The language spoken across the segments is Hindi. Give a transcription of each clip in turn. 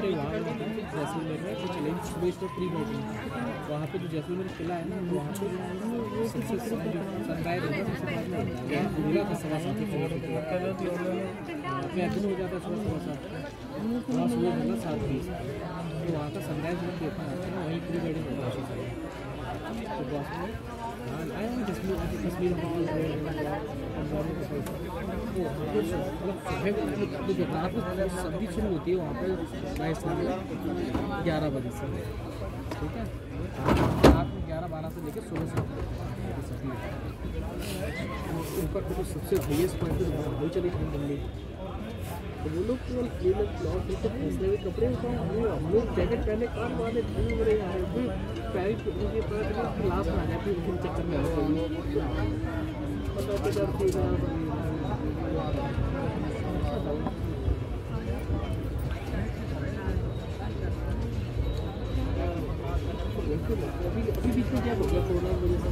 पहले वहाँ जैसलमेर में कुछ चैलेंज सुबह तो प्री वेडिंग वहाँ पे जो जैसलमेर किला है ना वहाँ पे सबसे सनराइज होता है सबसे बाद में होता है पूरा का 7:15 दिन हो जाता है सुबह 7:15 वहाँ सुबह होगा 7:20 तो वहाँ का सनराइज लोग देखना आता है वहीं प्री वेडिंग होता है तो बस में आए हैं कश्मीर हॉल रात को सर्दी शुरू होती है वहाँ पर राजस्थान में 11 बजे से, ठीक है, रात में 11-12 से लेकर 16 से सर्दी ऊपर तो सबसे हाईएस्ट पॉइंट है वही चली गई दिल्ली। तो वो लोग केवल ये लोग क्लॉथ नीचे फंसने हुए कपड़े हम लोग जैकेट पहने कान वाले ठंड में रहे हैं फिर पैर क्लास में आ जाती है उनके चक्कर में अभी बीच में क्या हो गया कोरोना की वजह से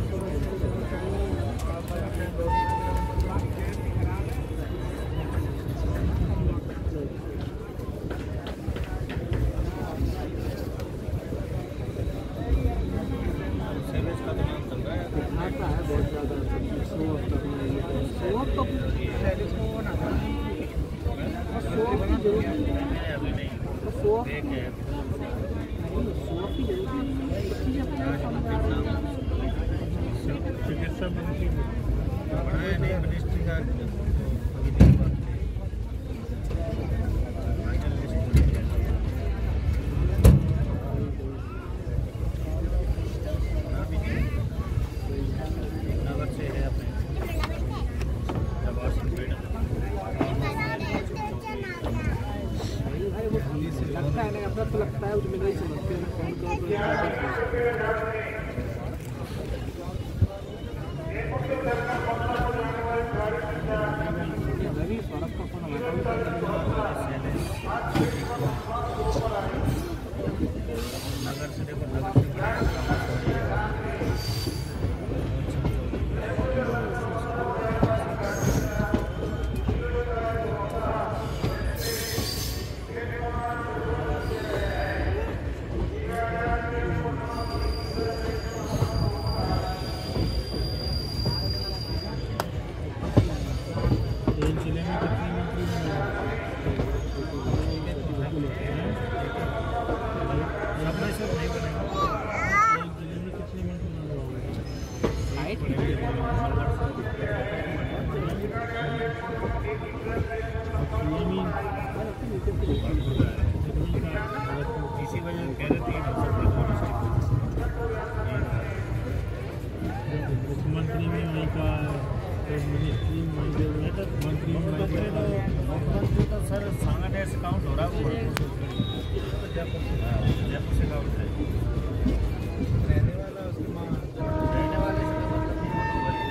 बहुत ज़्यादा चिकित्सा मंत्री मिनिस्ट्री का लगता है उसमें नहीं समझते रवि सौरभ का फोन नगर से इसी वजह कह रहे थे मुख्यमंत्री में वहीं का मिनिस्ट्री मंत्री तो सर सांगानेर से काउंट हो रहा है वो जयपुर से काउंट है रहने वाला उसके